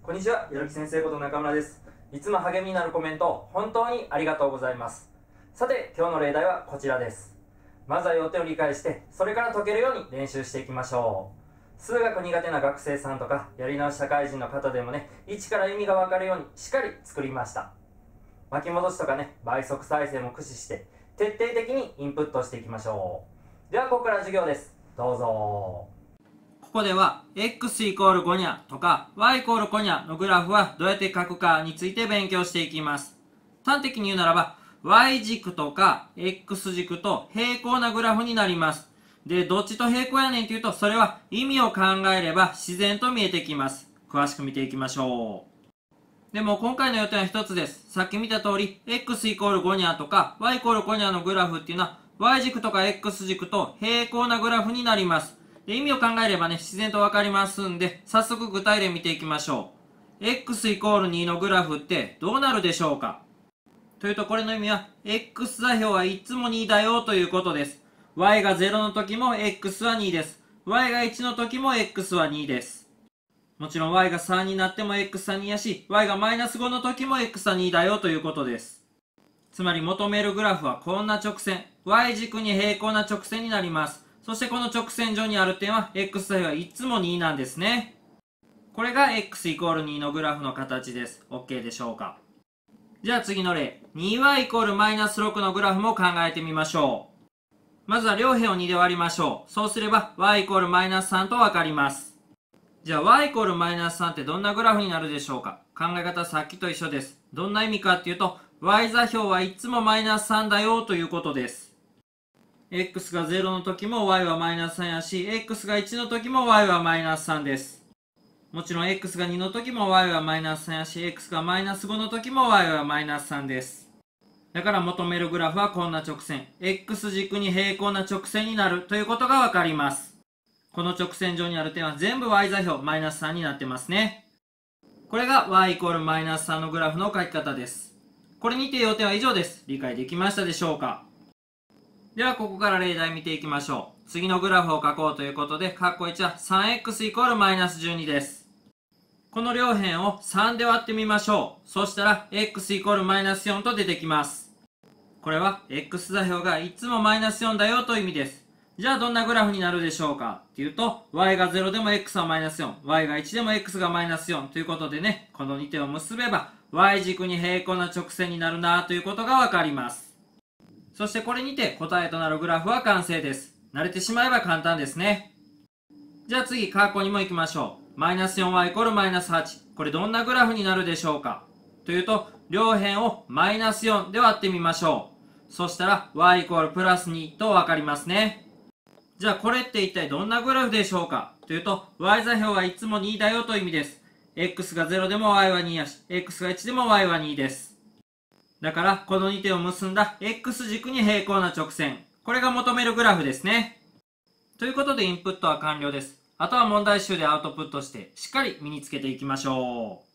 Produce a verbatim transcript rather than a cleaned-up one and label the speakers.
Speaker 1: こんにちは、やる気先生こと中村です。いつも励みになるコメント、本当にありがとうございます。さて、今日の例題はこちらです。まずは要点を理解して、それから解けるように練習していきましょう。数学苦手な学生さんとか、やり直し社会人の方でもね、一から意味がわかるようにしっかり作りました。巻き戻しとかね、倍速再生も駆使して、徹底的にインプットしていきましょう。では、ここから授業です。どうぞ。
Speaker 2: ここでは x イコールごにゃとか y イコールごにゃのグラフはどうやって書くかについて勉強していきます。端的に言うならば y 軸とか x 軸と平行なグラフになります。で、どっちと平行やねんっていうと、それは意味を考えれば自然と見えてきます。詳しく見ていきましょう。でも今回の予定は一つです。さっき見た通り x イコールごにゃとか y イコールごにゃのグラフっていうのは y 軸とか x 軸と平行なグラフになります。で、意味を考えればね、自然とわかりますんで、早速具体例見ていきましょう。x イコールにのグラフってどうなるでしょうか？というと、これの意味は、x 座標はいつもにだよということです。y がゼロの時も x はにです。y がいちの時も x はにです。もちろん y がさんになっても x はにやし、y がマイナスごの時も x はにだよということです。つまり求めるグラフはこんな直線、y 軸に平行な直線になります。そしてこの直線上にある点は x 座標はいつもになんですね。これが x イコールにのグラフの形です。OK でしょうか？じゃあ次の例、にワイ イコールマイナスろくのグラフも考えてみましょう。まずは両辺をにで割りましょう。そうすれば y イコールマイナスさんとわかります。じゃあ y イコールマイナスさんってどんなグラフになるでしょうか？考え方はさっきと一緒です。どんな意味かっていうと、y 座標はいつもマイナスさんだよということです。x がゼロの時も y はマイナスさんやし、x がいちの時も y はマイナスさんです。もちろん x がにの時も y はマイナスさんやし、x がマイナスごの時も y はマイナスさんです。だから求めるグラフはこんな直線、x 軸に平行な直線になるということがわかります。この直線上にある点は全部 y 座標マイナスさんになってますね。これが y イコールマイナスさんのグラフの書き方です。これにて要点は以上です。理解できましたでしょうか？ではここから例題見ていきましょう。次のグラフを書こうということで、括弧いちは さんエックス イコールマイナスじゅうにです。この両辺をさんで割ってみましょう。そしたら x イコールマイナスよんと出てきます。これは x 座標がいつもマイナスよんだよという意味です。じゃあどんなグラフになるでしょうかっていうと、y がゼロでも x はマイナスよん、y がいちでも x がマイナスよんということでね、このに点を結べば y 軸に平行な直線になるなということがわかります。そしてこれにて答えとなるグラフは完成です。慣れてしまえば簡単ですね。じゃあ次、括弧にも行きましょう。マイナス よんワイ イコールマイナスはち。これどんなグラフになるでしょうかというと、両辺をマイナスよんで割ってみましょう。そしたら y イコールプラスにとわかりますね。じゃあこれって一体どんなグラフでしょうかというと、y 座標はいつもにだよという意味です。x がゼロでも y はにやし、x がいちでも y はにです。だから、このに点を結んだ x 軸に平行な直線。これが求めるグラフですね。ということでインプットは完了です。あとは問題集でアウトプットして、しっかり身につけていきましょう。